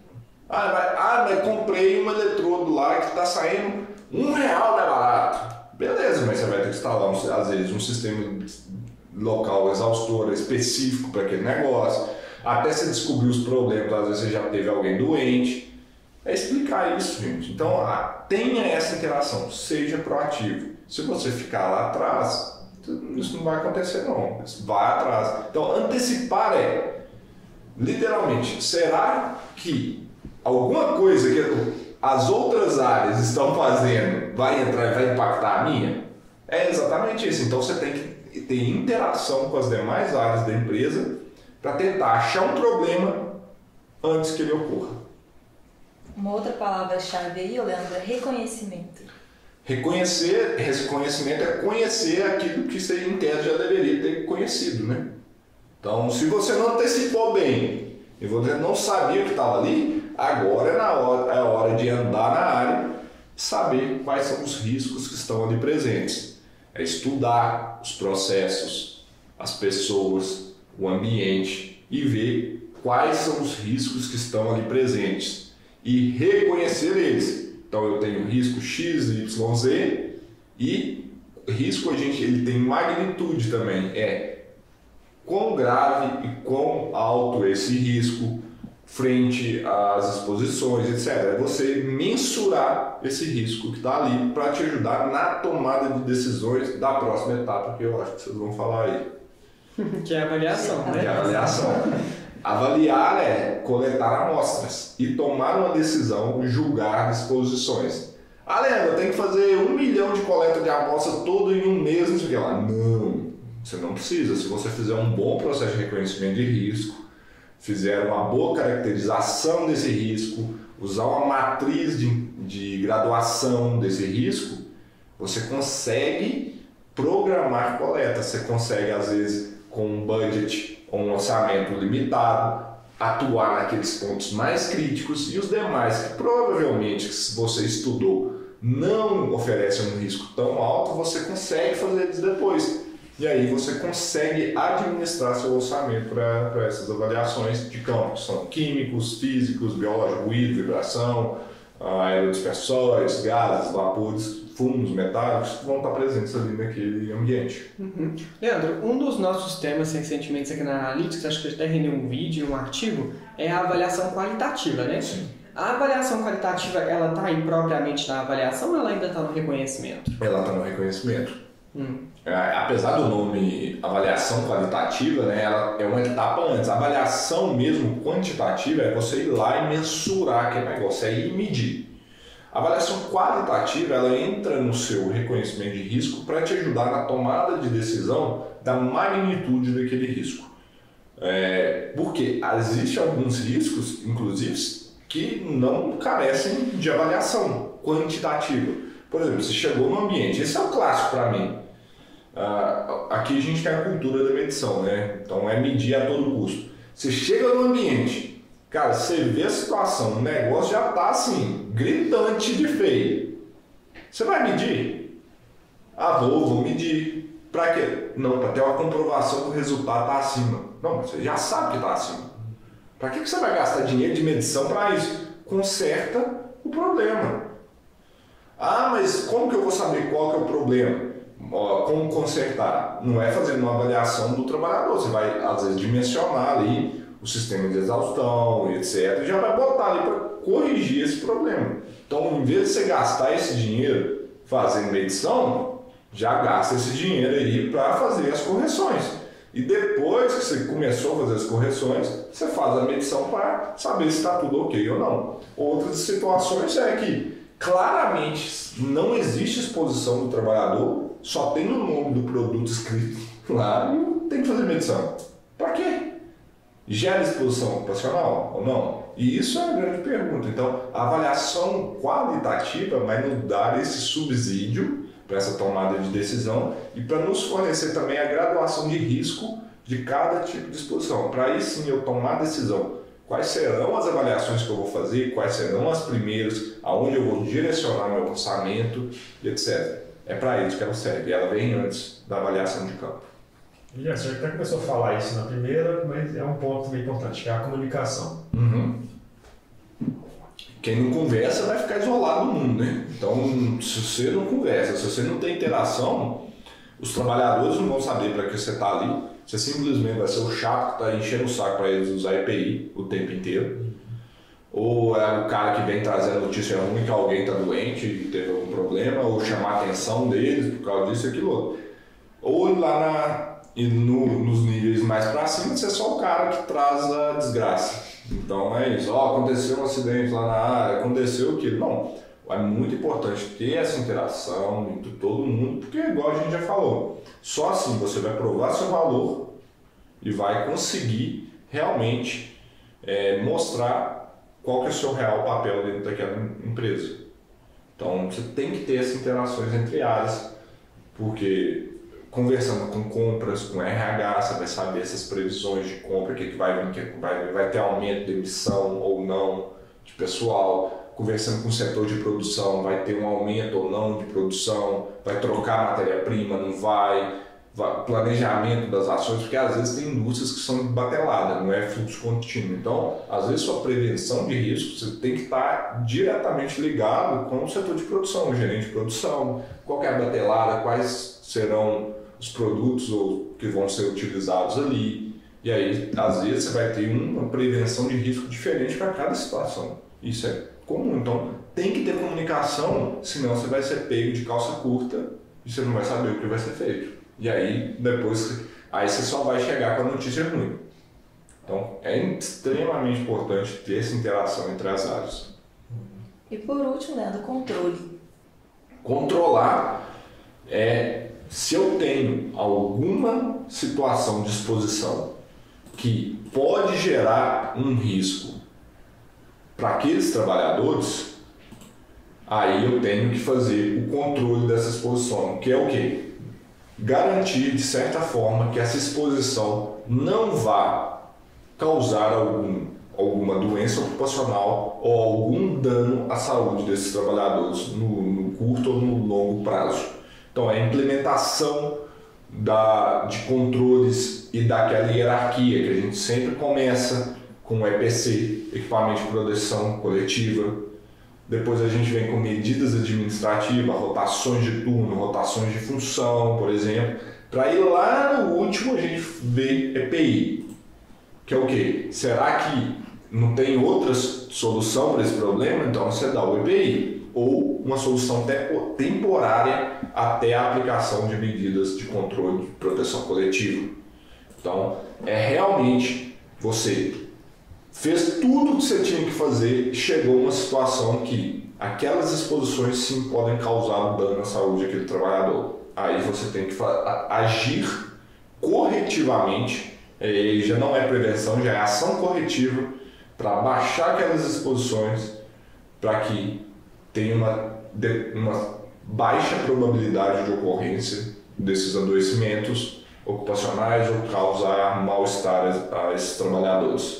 Mas comprei um eletrodo lá que está saindo R$1 mais barato. Beleza, mas você vai ter que instalar, às vezes, um sistema local exaustor específico para aquele negócio, até você descobrir os problemas, às vezes você já teve alguém doente. É explicar isso, gente. Então, tenha essa interação, seja proativo. Se você ficar lá atrás, isso não vai acontecer não, vai atrás. Então, antecipar literalmente, será que alguma coisa que as outras áreas estão fazendo vai entrar e vai impactar a minha? É exatamente isso. Então, você tem que ter interação com as demais áreas da empresa para tentar achar um problema antes que ele ocorra. Uma outra palavra-chave aí, Leandro, é reconhecimento. Reconhecimento é conhecer aquilo que você, em tese, já deveria ter conhecido, né? Então, se você não antecipou bem e você não sabia o que estava ali, agora é a hora de andar na área e saber quais são os riscos que estão ali presentes. É estudar os processos, as pessoas, o ambiente e ver quais são os riscos que estão ali presentes e reconhecer eles. Então, eu tenho risco X, Y, Z e risco ele tem magnitude também. Quão grave e quão alto esse risco frente às exposições, etc. É você mensurar esse risco que está ali para te ajudar na tomada de decisões da próxima etapa, que eu acho que vocês vão falar aí. Que é a avaliação, né? Que é a avaliação. Avaliar é coletar amostras e tomar uma decisão, julgar disposições. Leandro, eu tenho que fazer 1 milhão de coleta de amostra todo em um mês, não sei o que lá. Não, você não precisa. Se você fizer um bom processo de reconhecimento de risco, fizer uma boa caracterização desse risco, usar uma matriz de graduação desse risco, você consegue programar coleta. Você consegue, às vezes, com um budget ou um orçamento limitado, atuar naqueles pontos mais críticos e os demais que provavelmente, se você estudou, não oferecem um risco tão alto, você consegue fazer eles depois. E aí você consegue administrar seu orçamento para essas avaliações de campo, que são químicos, físicos, biológicos, ruído, vibração, aerodispersóis, gases, vapores, fumos, metálicos, que vão estar presentes ali naquele ambiente. Uhum. Leandro, um dos nossos temas recentemente aqui na Analytics, acho que até rendeu um vídeo, um artigo, é a avaliação qualitativa, né? Sim. A avaliação qualitativa, ela está impropriamente na avaliação ou ela ainda está no reconhecimento? Ela está no reconhecimento. Apesar do nome avaliação qualitativa, né, ela é uma etapa antes. A avaliação mesmo quantitativa é você ir lá e mensurar aquele negócio, é ir medir. A avaliação qualitativa, ela entra no seu reconhecimento de risco para te ajudar na tomada de decisão da magnitude daquele risco. Porque existem alguns riscos, inclusive, que não carecem de avaliação quantitativa. Por exemplo, você chegou no ambiente, esse é o clássico para mim. Aqui a gente tem a cultura da medição, né? Então é medir a todo custo. Você chega no ambiente, cara, você vê a situação, o negócio já está assim, gritante de feio. Você vai medir? Vou medir. Para quê? Não, para ter uma comprovação que o resultado está acima. Não, você já sabe que está acima. Para que você vai gastar dinheiro de medição para isso? Conserta o problema. Mas como que eu vou saber qual que é o problema? Como consertar? Não é fazendo uma avaliação do trabalhador. Você vai, às vezes, dimensionar ali o sistema de exaustão, etc. E já vai botar ali para corrigir esse problema. Então, em vez de você gastar esse dinheiro fazendo medição, já gasta esse dinheiro aí para fazer as correções. E depois que você começou a fazer as correções, você faz a medição para saber se está tudo ok ou não. Outras situações é que claramente não existe exposição do trabalhador, só tem o nome do produto escrito lá e tem que fazer medição. Para quê? Gera exposição ocupacional ou não? E isso é a grande pergunta. Então, a avaliação qualitativa vai nos dar esse subsídio para essa tomada de decisão e para nos fornecer também a graduação de risco de cada tipo de exposição. Para aí sim eu tomar a decisão. Quais serão as avaliações que eu vou fazer, quais serão as primeiras, aonde eu vou direcionar meu orçamento, etc. É para isso que ela serve. Ela vem antes da avaliação de campo. A senhora até começou a falar isso na primeira, mas é um ponto bem importante, que é a comunicação. Quem não conversa vai ficar isolado do mundo, né? Então, se você não conversa, se você não tem interação, os trabalhadores não vão saber para que você está ali. Você simplesmente vai ser o chato que está enchendo o saco para eles usar EPI o tempo inteiro. Ou é o cara que vem trazendo notícia ruim que alguém está doente e teve algum problema, ou chamar a atenção deles por causa disso e aquilo outro. Ou ir lá nos níveis mais para cima, você é só o cara que traz a desgraça. Então é isso, aconteceu um acidente lá na área, aconteceu aquilo. Não, é muito importante ter essa interação entre todo mundo, porque igual a gente já falou, só assim você vai provar seu valor e vai conseguir realmente mostrar qual que é o seu real papel dentro daquela empresa. Então você tem que ter essas interações entre áreas, porque conversando com compras, com RH, você vai saber essas previsões de compra, o que vai vir, vai ter aumento de emissão ou não de pessoal. Conversando com o setor de produção, vai ter um aumento ou não de produção, vai trocar matéria-prima, não vai, planejamento das ações, porque às vezes tem indústrias que são bateladas, não é fluxo contínuo. Então, às vezes sua prevenção de risco, você tem que estar diretamente ligado com o setor de produção, o gerente de produção, qual é a batelada, quais serão os produtos que vão ser utilizados ali. E aí, às vezes, você vai ter uma prevenção de risco diferente para cada situação. Isso é comum. Então, tem que ter comunicação, senão você vai ser pego de calça curta e você não vai saber o que vai ser feito. E aí, depois, você só vai chegar com a notícia ruim. Então, é extremamente importante ter essa interação entre as áreas. E por último, né, do controle. Controlar se eu tenho alguma situação de exposição que pode gerar um risco para aqueles trabalhadores, aí eu tenho que fazer o controle dessa exposição, que é o quê? Garantir, de certa forma, que essa exposição não vá causar alguma doença ocupacional ou algum dano à saúde desses trabalhadores no curto ou no longo prazo. Então, a implementação de controles e daquela hierarquia que a gente sempre começa com o EPC, Equipamento de Proteção Coletiva. Depois a gente vem com medidas administrativas, rotações de turno, rotações de função, por exemplo. Para ir lá no último a gente vê EPI, que é o quê? Será que não tem outra solução para esse problema? Então você dá o EPI, ou uma solução temporária até a aplicação de medidas de controle de proteção coletiva. Então, realmente você fez tudo o que você tinha que fazer, chegou a uma situação que aquelas exposições sim podem causar um dano à saúde daquele trabalhador. Aí você tem que agir corretivamente, já não é prevenção, já é ação corretiva para baixar aquelas exposições para que tenha uma baixa probabilidade de ocorrência desses adoecimentos ocupacionais ou causar mal-estar a esses trabalhadores.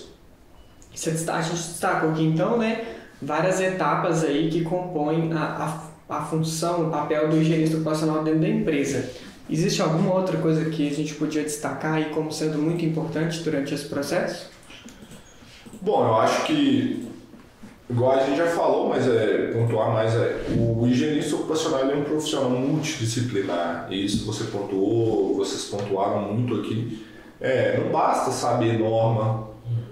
A gente destacou aqui então, né, várias etapas aí que compõem a função, o papel do higienista ocupacional dentro da empresa. Existe alguma outra coisa que a gente podia destacar aí como sendo muito importante durante esse processo? Bom, eu acho que, igual a gente já falou, mas pontuar mais, o higienista ocupacional é um profissional multidisciplinar, e isso você pontuou, vocês pontuaram muito aqui. Não basta saber norma,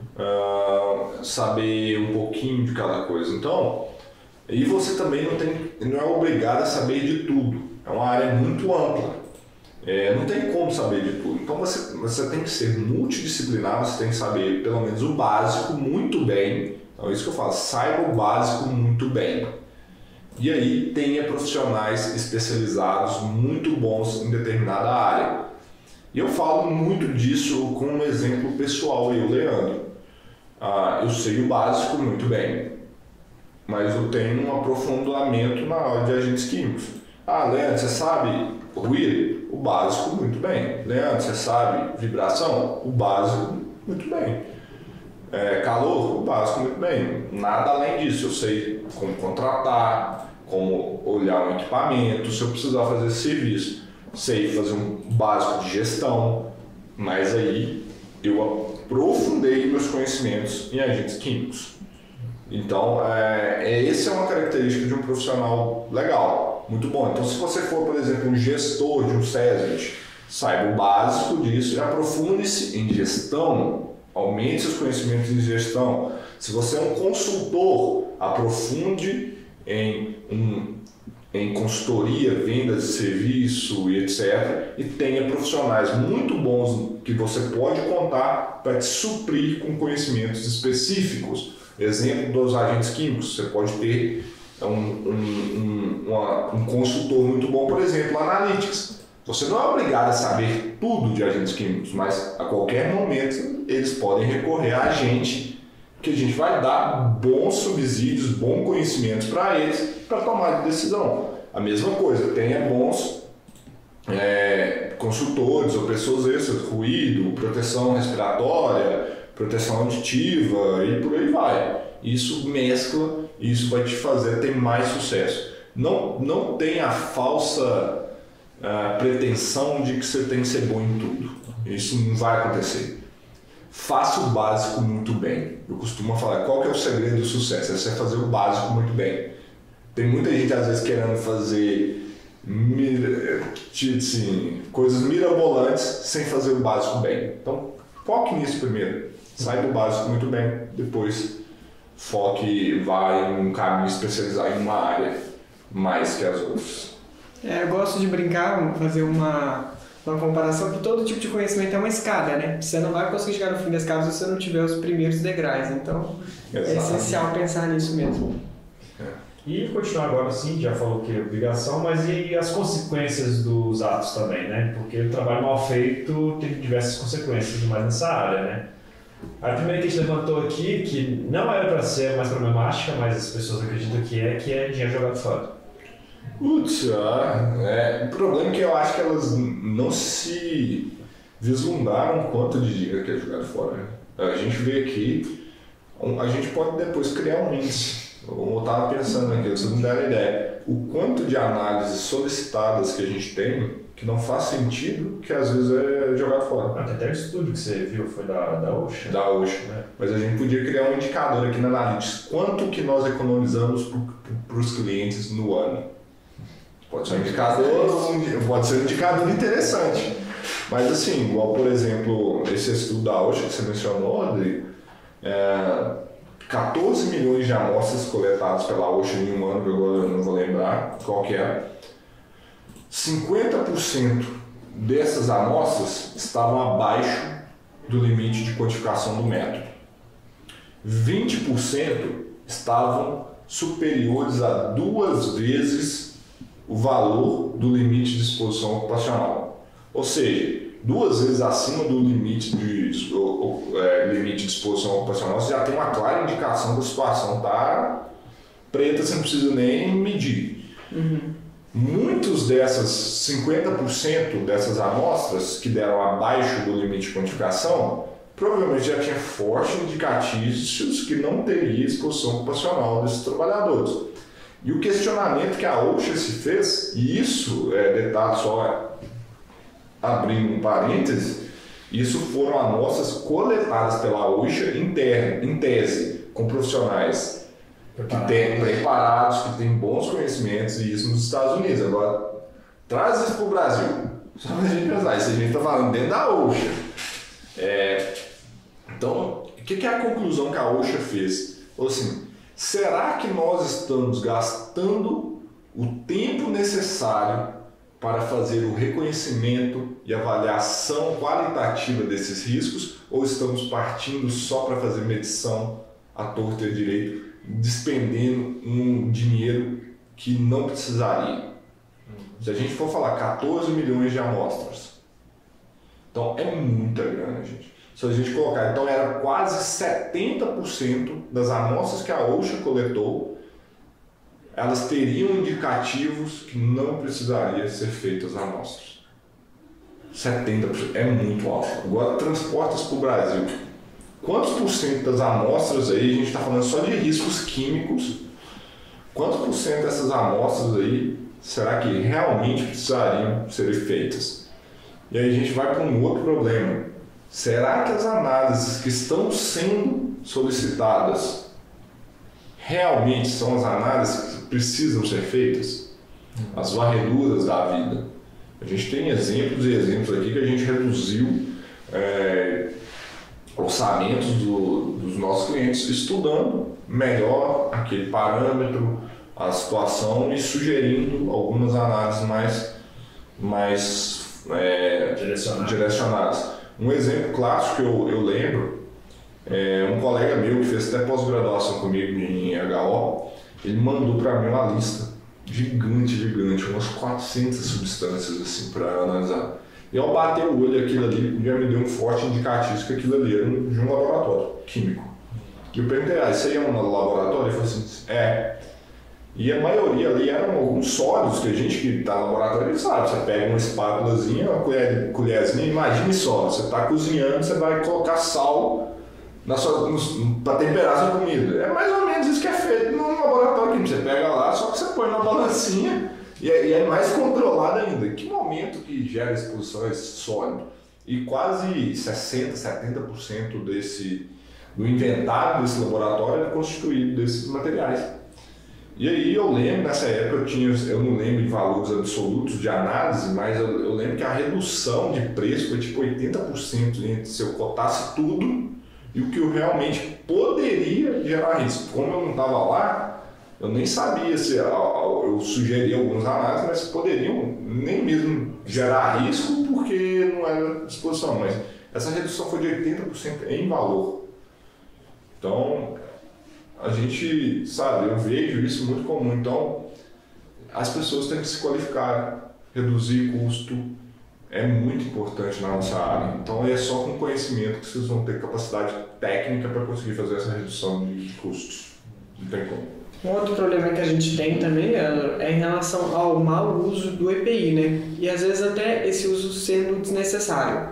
saber um pouquinho de cada coisa. Então, e você também não é obrigado a saber de tudo. É uma área muito ampla. Não tem como saber de tudo. Então você tem que ser multidisciplinar, você tem que saber pelo menos o básico muito bem. Então é isso que eu falo, saiba o básico muito bem. E aí tenha profissionais especializados muito bons em determinada área. E eu falo muito disso com um exemplo pessoal, eu, Leandro. Eu sei o básico muito bem, mas eu tenho um aprofundamento na área de agentes químicos. Leandro, você sabe ruído? O básico muito bem. Leandro, você sabe vibração? O básico muito bem. Calor? O básico muito bem. Nada além disso. Eu sei como contratar, como olhar um equipamento, se eu precisar fazer esse serviço. Sei fazer um básico de gestão, mas aí eu aprofundei meus conhecimentos em agentes químicos. Então, essa é uma característica de um profissional legal, muito bom. Então, se você for, por exemplo, um gestor de um CESBIT, saiba o básico disso e aprofunde-se em gestão, aumente seus conhecimentos em gestão. Se você é um consultor, aprofunde em consultoria, venda de serviço e etc. E tenha profissionais muito bons que você pode contar para te suprir com conhecimentos específicos. Exemplo dos agentes químicos, você pode ter um consultor muito bom, por exemplo, Analytics. Você não é obrigado a saber tudo de agentes químicos, mas a qualquer momento eles podem recorrer a gente, que a gente vai dar bons subsídios, bons conhecimentos para eles, para tomar decisão. A mesma coisa, tenha bons consultores ou pessoas extras, ruído, proteção respiratória, proteção auditiva e por aí vai. Isso mescla e isso vai te fazer ter mais sucesso. Não tenha a falsa pretensão de que você tem que ser bom em tudo. Isso não vai acontecer. Faça o básico muito bem. Eu costumo falar, qual que é o segredo do sucesso? É você fazer o básico muito bem. Tem muita gente às vezes querendo fazer coisas mirabolantes sem fazer o básico bem. Então, foque nisso primeiro. Sai do básico muito bem, depois foque, vai em um caminho especializado em uma área mais que as outras. Eu gosto de brincar, fazer uma comparação que todo tipo de conhecimento é uma escada, né? Você não vai conseguir chegar no fim da escada se você não tiver os primeiros degraus. Então, é essencial pensar nisso mesmo. E continuar agora, sim, já falou que é obrigação, mas e as consequências dos atos também, né? Porque o trabalho mal feito tem diversas consequências mais nessa área, né? A primeira que a gente levantou aqui, que não era para ser mais problemática, mas as pessoas acreditam que é dinheiro jogado fora. O problema é que eu acho que elas não se vislumbraram quanto de dinheiro que é jogado fora. A gente vê aqui, a gente pode depois criar um índice. Eu estava pensando aqui, vocês não deram ideia. O quanto de análises solicitadas que a gente tem que não faz sentido, que às vezes é jogado fora. Até o estudo que você viu foi da OSHA. Da OSHA, né? Mas a gente podia criar um indicador aqui na Analytics. Quanto que nós economizamos para os clientes no ano? Pode ser um indicador interessante. Mas assim, igual por exemplo, esse estudo da OSHA que você mencionou, Rodrigo, 14 milhões de amostras coletadas pela OSHA em um ano, que agora eu não vou lembrar qual que é. 50% dessas amostras estavam abaixo do limite de quantificação do método. 20% estavam superiores a 2 vezes o valor do limite de exposição ocupacional. Ou seja, 2 vezes acima do limite de exposição ocupacional, você já tem uma clara indicação que a situação está preta, você não precisa nem medir. Muitos dessas 50% dessas amostras que deram abaixo do limite de quantificação, provavelmente já tinha fortes indicativos que não teria exposição ocupacional desses trabalhadores. E o questionamento que a OSHA se fez, e isso detalhe só abrindo um parêntese, isso foram amostras coletadas pela OSHA em tese, com profissionais que têm preparados, que têm bons conhecimentos, e isso nos Estados Unidos. Agora, traz isso para o Brasil. Só para a gente pensar, isso a gente está falando dentro da OSHA. Então, o que é a conclusão que a OSHA fez? Ou assim, será que nós estamos gastando o tempo necessário para fazer o reconhecimento e avaliação qualitativa desses riscos, ou estamos partindo só para fazer medição à torta e à direito, despendendo um dinheiro que não precisaria? Se a gente for falar 14 milhões de amostras, então é muita grana, gente. Se a gente colocar, então era quase 70% das amostras que a OSHA coletou, elas teriam indicativos que não precisaria ser feitas amostras. 70% é muito alto. Agora transporta isso para o Brasil. Quantos por cento das amostras aí, a gente está falando só de riscos químicos, quantos por cento dessas amostras aí será que realmente precisariam ser feitas? E aí a gente vai para um outro problema. Será que as análises que estão sendo solicitadas realmente são as análises que precisam ser feitas? As varreduras da vida. A gente tem exemplos e exemplos aqui que a gente reduziu orçamentos dos nossos clientes estudando melhor aquele parâmetro, a situação e sugerindo algumas análises mais direcionadas. Um exemplo clássico que eu lembro um colega meu que fez até pós-graduação comigo em HO, ele mandou para mim uma lista gigante, umas 400 substâncias assim para analisar. E ao bater o olho aquilo ali, já me deu um forte indicativo que aquilo ali era de um laboratório químico. E eu perguntei, isso aí é um laboratório? Ele falou assim, E a maioria ali eram alguns sólidos que a gente que está no laboratório sabe. Você pega uma espátulazinha, uma colherzinha, imagine só, você está cozinhando, você vai colocar sal para temperar sua comida. É mais ou menos isso que é feito no laboratório que você pega lá, só que você põe na balancinha e é mais controlado ainda. Que momento que gera exposição a esse sólido? E quase 60%, 70% do inventário desse laboratório é constituído desses materiais. E aí eu lembro, nessa época eu não lembro de valores absolutos de análise, mas eu lembro que a redução de preço foi tipo 80% entre se eu cotasse tudo e o que eu realmente poderia gerar risco. Como eu não estava lá, eu nem sabia se eu sugeri algumas análises, mas poderiam nem mesmo gerar risco porque não era exposição, mas essa redução foi de 80% em valor. Então, a gente, sabe, eu vejo isso muito comum. Então, as pessoas têm que se qualificar, reduzir custo, é muito importante na nossa área. Então, é só com conhecimento que vocês vão ter capacidade técnica para conseguir fazer essa redução de custos. Não tem como. Um outro problema que a gente tem também, Leandro, é em relação ao mau uso do EPI, né? E às vezes até esse uso sendo desnecessário.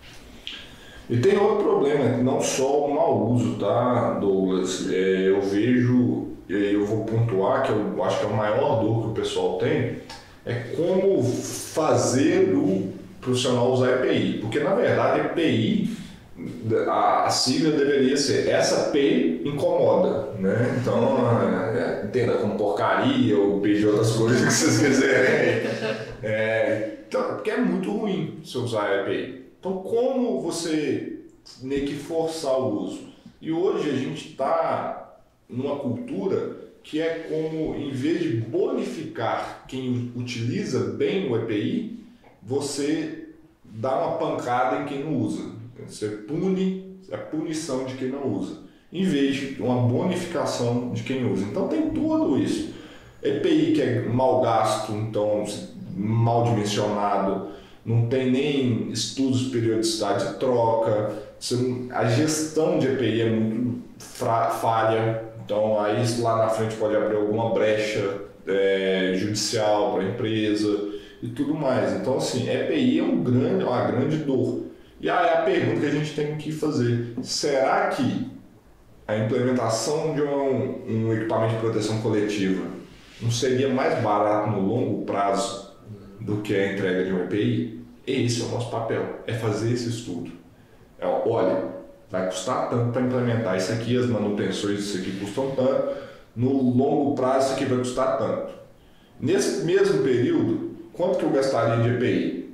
E tem outro problema, não só o mau uso, tá, Douglas? Eu vejo, e eu vou pontuar, que eu acho que é o maior dor que o pessoal tem, é como fazer o profissional usar EPI. Porque, na verdade, EPI, a sigla deveria ser essa P incomoda, né? Então, entenda como porcaria ou P de outras coisas que vocês quiserem. Então, porque é muito ruim se usar EPI. Então, como você meio que forçar o uso? E hoje a gente está numa cultura que é como, em vez de bonificar quem utiliza bem o EPI, você dá uma pancada em quem não usa. Você pune a punição de quem não usa, em vez de uma bonificação de quem usa. Então tem tudo isso. EPI que é mal gasto, então mal dimensionado, não tem nem estudos de periodicidade de troca, a gestão de EPI é muito falha, então aí lá na frente pode abrir alguma brecha judicial para a empresa e tudo mais. Então assim, EPI é uma grande dor. E aí a pergunta que a gente tem que fazer, será que a implementação de um equipamento de proteção coletiva não seria mais barato no longo prazo do que a entrega de um EPI? Esse é o nosso papel, é fazer esse estudo. Olha, vai custar tanto para implementar isso aqui, as manutenções disso aqui custam tanto, no longo prazo isso aqui vai custar tanto. Nesse mesmo período, quanto que eu gastaria de EPI?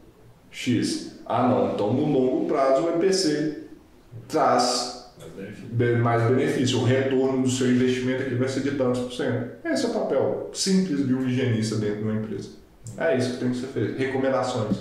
X. Ah não, então no longo prazo o EPC traz mais benefício, o retorno do seu investimento aqui vai ser de tantos por cento. Esse é o papel simples de um higienista dentro de uma empresa. É isso que tem que ser feito. Recomendações.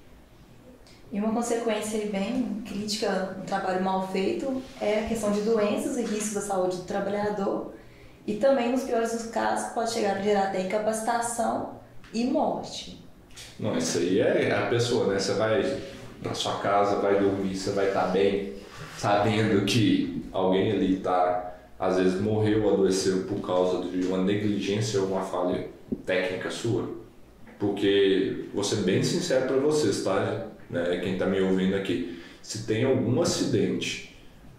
E uma consequência bem crítica no trabalho mal feito é a questão de doenças e riscos da saúde do trabalhador e também, nos piores dos casos, pode chegar a gerar até incapacitação e morte. Não, isso aí é a pessoa, né? Você vai para sua casa, vai dormir, você vai estar bem, sabendo que alguém ali às vezes morreu ou adoeceu por causa de uma negligência ou uma falha técnica sua. Porque, vou ser bem sincero para vocês, tá? Quem está me ouvindo aqui, se tem algum acidente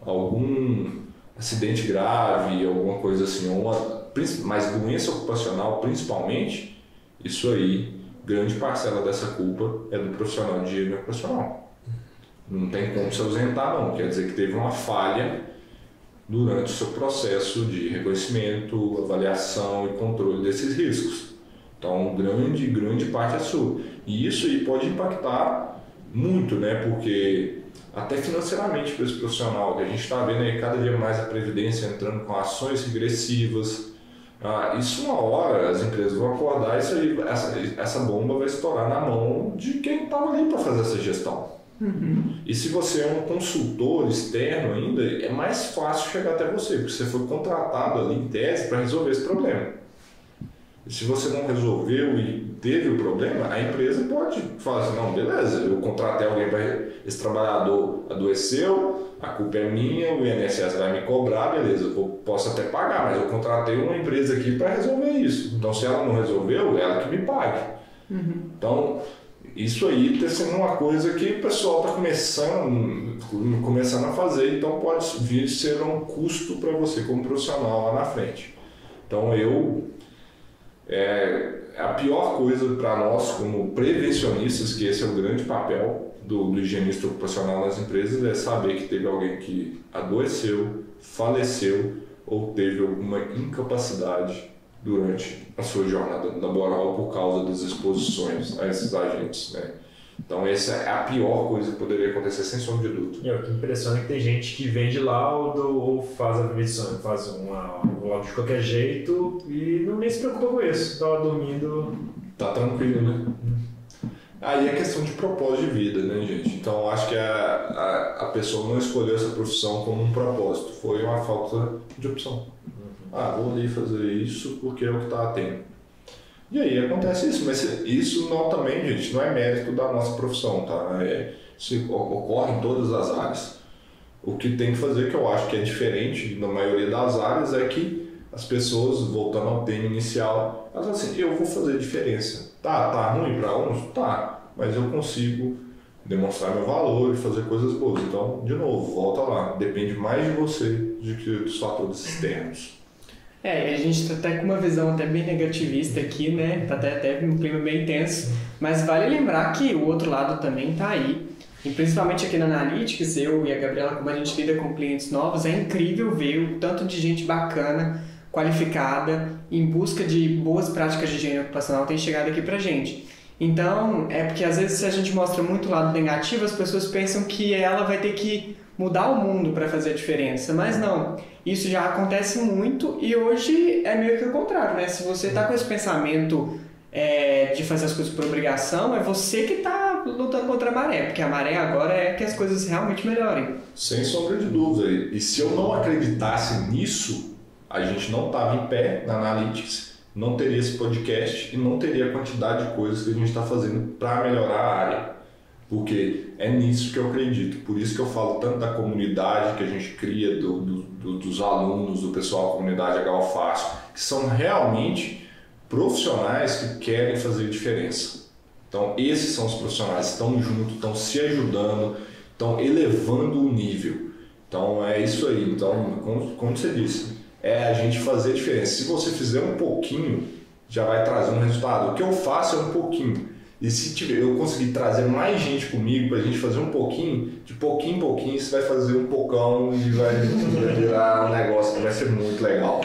grave, alguma coisa assim, mas doença ocupacional principalmente, isso aí, grande parcela dessa culpa é do profissional de higiene ocupacional. Não tem como se ausentar não, quer dizer que teve uma falha durante o seu processo de reconhecimento, avaliação e controle desses riscos. Então, grande parte é sua. E isso aí pode impactar muito, né? Porque até financeiramente para esse profissional, que a gente está vendo aí cada dia mais a Previdência entrando com ações regressivas. Isso uma hora as empresas vão acordar, isso aí, essa bomba vai estourar na mão de quem estava ali para fazer essa gestão. Uhum. E se você é um consultor externo ainda, é mais fácil chegar até você, porque você foi contratado ali em tese para resolver esse problema. Se você não resolveu e teve o problema, a empresa pode falar assim, não, beleza, eu contratei alguém para esse trabalhador adoeceu, a culpa é minha, o INSS vai me cobrar, beleza, eu posso até pagar, mas eu contratei uma empresa aqui para resolver isso. Então, se ela não resolveu, ela que me pague. Então, isso aí está sendo uma coisa que o pessoal está começando a fazer, então pode vir ser um custo para você como profissional lá na frente. Então, a pior coisa para nós como prevencionistas, que esse é o grande papel do higienista ocupacional nas empresas, é saber que teve alguém que adoeceu, faleceu ou teve alguma incapacidade durante a sua jornada laboral por causa das exposições a esses agentes, né? Então essa é a pior coisa que poderia acontecer, sem sombra de dúvida. O que impressiona é que tem gente que vende laudo ou faz a prevenção, faz um laudo de qualquer jeito e nem se preocupa com isso, tá lá dormindo. Tá tranquilo, né? Aí é questão de propósito de vida, né, gente? Então eu acho que a pessoa não escolheu essa profissão como um propósito, foi uma falta de opção. Vou ali fazer isso porque é o que está tendo. E aí acontece isso, mas isso não também, gente, não é mérito da nossa profissão, tá? Isso ocorre em todas as áreas. O que tem que fazer, que eu acho que é diferente na maioria das áreas, é que as pessoas, voltando ao tema inicial, elas falam assim, eu vou fazer diferença. Tá ruim para uns? Tá, mas eu consigo demonstrar meu valor e fazer coisas boas. Então, de novo, volta lá, depende mais de você do que dos fatores externos. A gente tá até com uma visão até bem negativista aqui, né? Tá até um clima bem tenso, mas vale lembrar que o outro lado também tá aí. E principalmente aqui na Analytics, eu e a Gabriela, como a gente lida com clientes novos, é incrível ver o tanto de gente bacana, qualificada, em busca de boas práticas de higiene ocupacional tem chegado aqui pra gente. Então, é porque às vezes se a gente mostra muito o lado negativo, as pessoas pensam que ela vai ter que mudar o mundo para fazer a diferença, mas não. Isso já acontece muito e hoje é meio que o contrário, né? Se você está com esse pensamento de fazer as coisas por obrigação, é você que está lutando contra a maré, porque a maré agora é que as coisas realmente melhorem. Sem sombra de dúvida. E se eu não acreditasse nisso, a gente não estava em pé na Analytics, não teria esse podcast e não teria a quantidade de coisas que a gente está fazendo para melhorar a área. Porque é nisso que eu acredito, por isso que eu falo tanto da comunidade que a gente cria, dos alunos, do pessoal da comunidade HO Fácil, que são realmente profissionais que querem fazer diferença. Então esses são os profissionais que estão juntos, estão se ajudando, estão elevando o nível. Então é isso aí, então como você disse, é a gente fazer a diferença. Se você fizer um pouquinho, já vai trazer um resultado. O que eu faço é um pouquinho. E se eu conseguir trazer mais gente comigo pra gente fazer um pouquinho, de pouquinho em pouquinho, você vai fazer um pocão e vai virar um negócio que vai ser muito legal.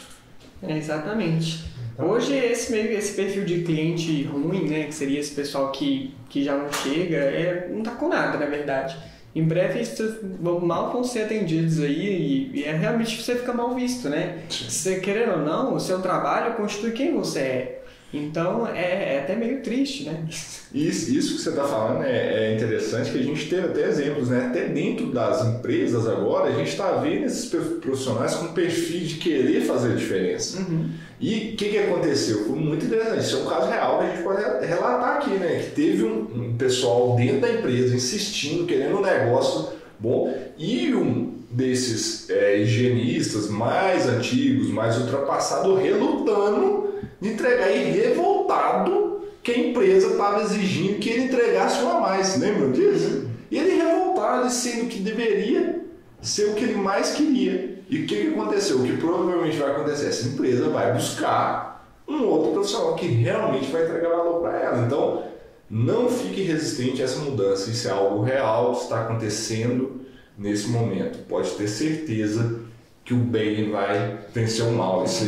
Exatamente. Hoje esse perfil de cliente ruim, né, que seria esse pessoal que já não chega, não tá com nada, na verdade. Em breve mal vão ser atendidos aí e realmente você fica mal visto, né? Você querendo ou não, o seu trabalho constitui quem você é. Então é até meio triste, né? Isso que você está falando é interessante, que a gente teve até exemplos, né? Até dentro das empresas agora, a gente está vendo esses profissionais com perfil de querer fazer a diferença. E o que aconteceu? Foi muito interessante. Isso é um caso real que a gente pode relatar aqui, né? Que teve um pessoal dentro da empresa insistindo, querendo um negócio bom, e um desses higienistas mais antigos, mais ultrapassados, relutando de entregar e revoltado que a empresa estava exigindo que ele entregasse uma a mais, lembra disso? E ele revoltado, sendo que deveria ser o que ele mais queria. E o que aconteceu? O que provavelmente vai acontecer? Essa empresa vai buscar um outro profissional que realmente vai entregar valor para ela. Então, não fique resistente a essa mudança. Isso é algo real, está acontecendo nesse momento. Pode ter certeza que o bem vai vencer o mal. Isso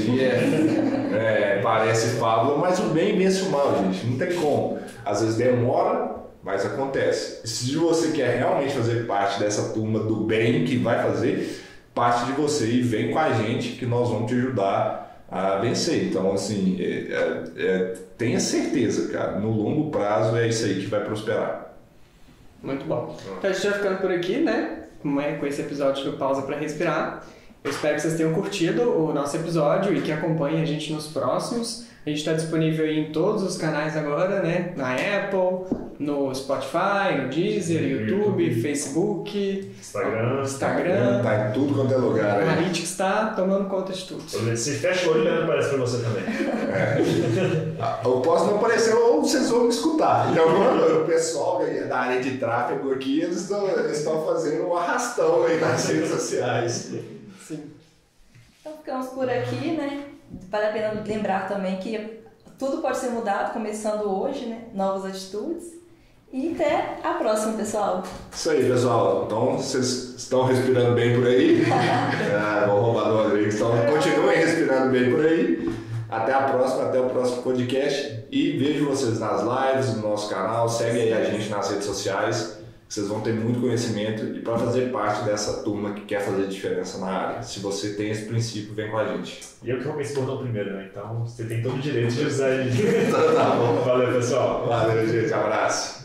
aí parece fábula, mas o bem vence o mal, gente. Não tem como. Às vezes demora, mas acontece. E se você quer realmente fazer parte dessa turma do bem que vai fazer, parte de você e vem com a gente que nós vamos te ajudar a vencer. Então, assim, tenha certeza, cara. No longo prazo é isso aí que vai prosperar. Muito bom. Então a gente vai ficando por aqui, né? Com esse episódio do Pausa para Respirar. Eu espero que vocês tenham curtido o nosso episódio e que acompanhem a gente nos próximos. A gente está disponível em todos os canais agora, né? Na Apple, no Spotify, no Deezer, YouTube, Facebook, Instagram. Tá em tudo quanto é lugar. O Analytics está tomando conta de tudo. Se fecha o olho, ele aparece para você também. Eu posso não aparecer ou vocês vão me escutar. Então, o pessoal da área de tráfego aqui, eles estão fazendo um arrastão aí nas redes sociais. Sim. Então ficamos por aqui, né? Vale a pena lembrar também que tudo pode ser mudado, começando hoje, né? Novas atitudes. E até a próxima, pessoal. Isso aí, pessoal. Então, vocês estão respirando bem por aí? Vou roubar do Rodrigo. Então, continuem respirando bem por aí. Até a próxima, até o próximo podcast. E vejo vocês nas lives, no nosso canal. Segue aí a gente nas redes sociais. Vocês vão ter muito conhecimento e para fazer parte dessa turma que quer fazer diferença na área. Se você tem esse princípio, vem com a gente. E eu que vou me expor primeiro, né? Então você tem todo o direito de usar ele. Tá bom. Valeu, pessoal. Valeu, gente. Abraço.